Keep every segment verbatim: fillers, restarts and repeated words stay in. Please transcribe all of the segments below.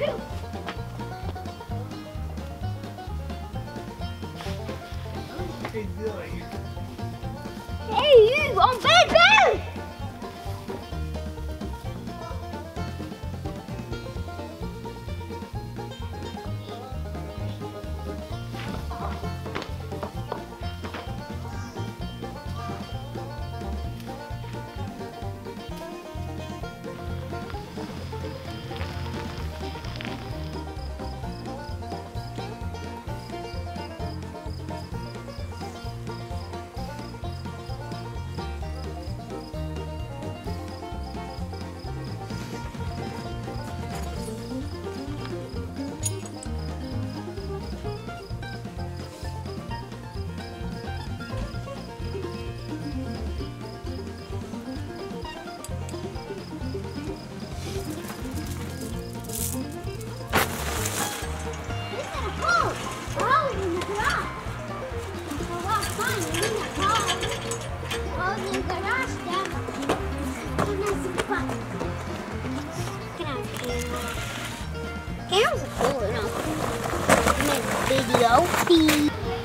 What are you doing? Hey, you on bed, bed! Cameras are cool, you know. Make video.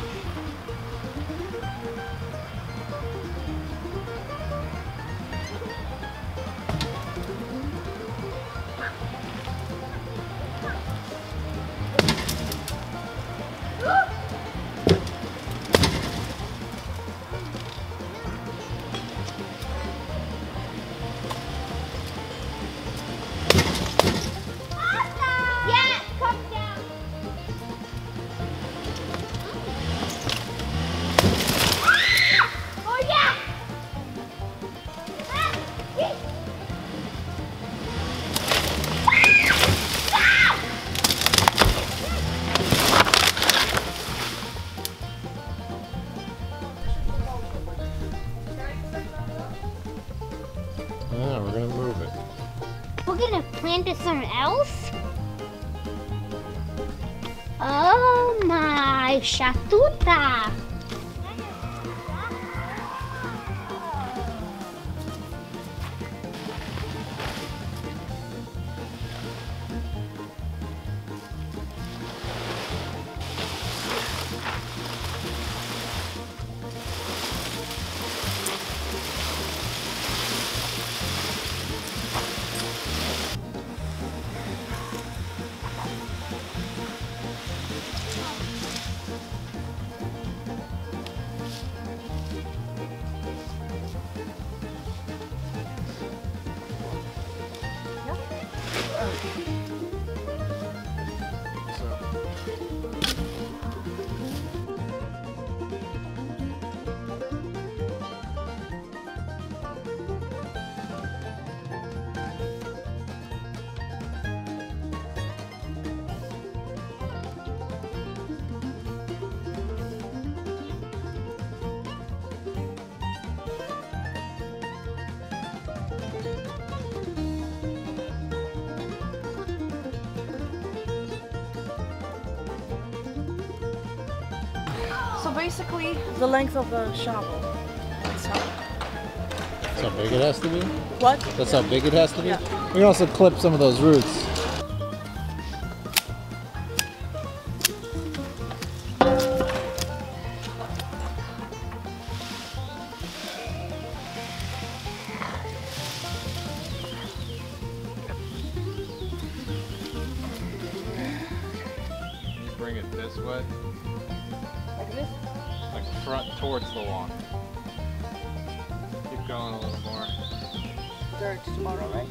Yeah, we're gonna move it. We're gonna plant it somewhere else? Oh my shatuta! So basically, the length of the shovel. That's how. That's how big it has to be? What? That's how big it has to be? Yeah. We can also clip some of those roots. Bring it this way, Like this? like front towards the lawn. Keep going a little more. Dirt tomorrow, right?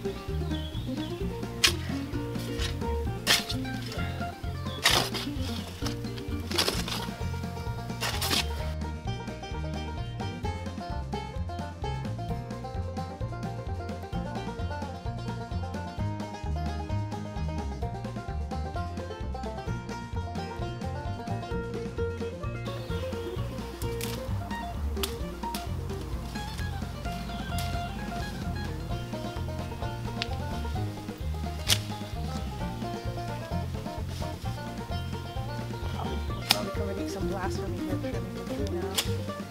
Probably come and make some blasphemy here, trimming the tree now.